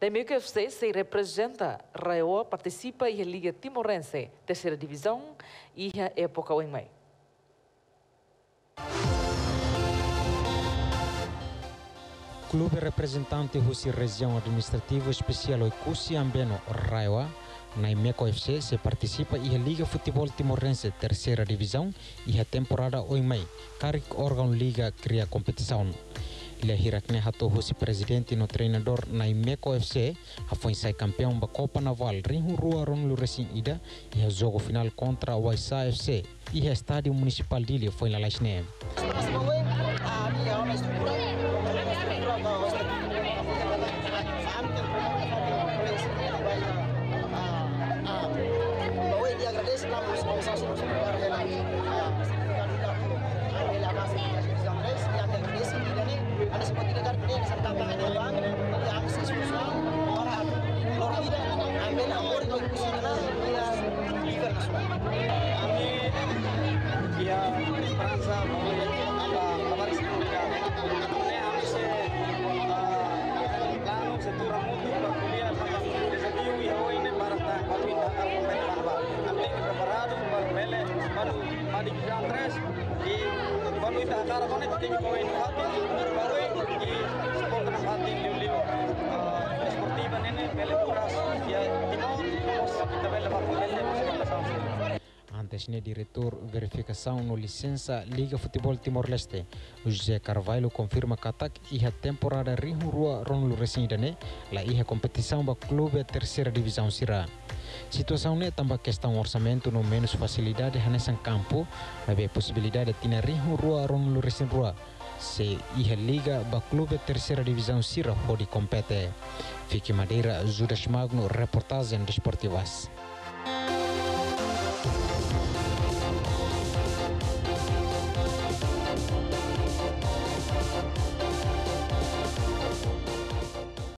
Temeko FC se representa, Raioa participa e a Liga Timorense, terceira divisão, e a época em Mai. Clube representante Husi Região Administrativa Especial Oikusi Ambeno, Raioa, na Imeco FC se participa e a Liga Futebol Timorense terceira divisão e a temporada Oimei, carik órgão Liga cria competição. Ele hirakne hato Husi presidente no treinador na Imeco FC, a foi sai campeão da Copa Naval Rinhu Rua Ronlu Racing Ida e a jogo final contra o Waisa FC e a estádio municipal dele foi na Laisne. Antes ne diretor verificação no licença Liga Futebol Timor-Leste, José Carvalho confirma que a temporada Rinhu Rua Ronlu Racing Idane lá a competição da clube terceira divisão Sira. Situação ne também questão orçamento no menos facilidade nesse campo, mas possibilidade de ter Rinhu Rua Ronlu Racing Rua se a liga da clube terceira divisão Sira pode competir. Fique Madeira, Judas Magno, reportagem desportivas.